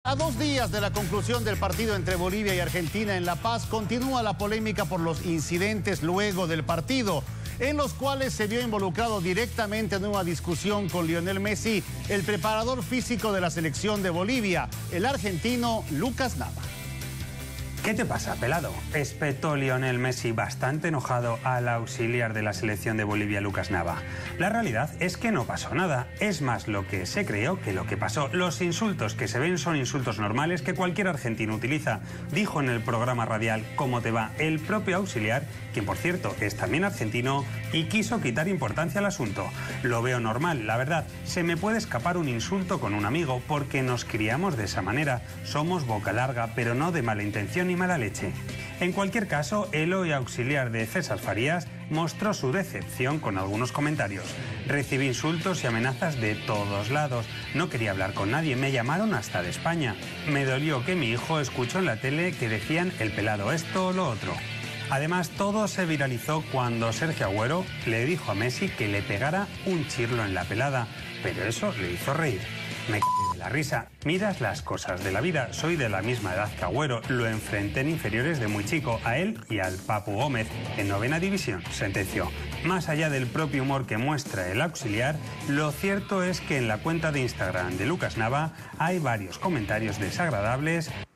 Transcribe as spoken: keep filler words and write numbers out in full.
A dos días de la conclusión del partido entre Bolivia y Argentina en La Paz, continúa la polémica por los incidentes luego del partido, en los cuales se vio involucrado directamente en una discusión con Lionel Messi, el preparador físico de la selección de Bolivia, el argentino Lucas Nava. ¿Qué te pasa, pelado?, espetó Lionel Messi bastante enojado al auxiliar de la selección de Bolivia, Lucas Nava. La realidad es que no pasó nada, es más lo que se creyó que lo que pasó. Los insultos que se ven son insultos normales que cualquier argentino utiliza, dijo en el programa radial ¿Cómo te va?, el propio auxiliar, quien por cierto es también argentino, y quiso quitar importancia al asunto. Lo veo normal, la verdad, se me puede escapar un insulto con un amigo porque nos criamos de esa manera, somos boca larga, pero no de mala intención ni mala leche. En cualquier caso, el hoy auxiliar de César Farías mostró su decepción con algunos comentarios. Recibí insultos y amenazas de todos lados. No quería hablar con nadie, me llamaron hasta de España. Me dolió que mi hijo escuchó en la tele que decían el pelado esto o lo otro. Además, todo se viralizó cuando Sergio Agüero le dijo a Messi que le pegara un chirlo en la pelada, pero eso le hizo reír. Me caí de la risa. Miras las cosas de la vida. Soy de la misma edad que Agüero. Lo enfrenté en inferiores de muy chico, a él y al Papu Gómez, en novena división, sentenció. Más allá del propio humor que muestra el auxiliar, lo cierto es que en la cuenta de Instagram de Lucas Nava hay varios comentarios desagradables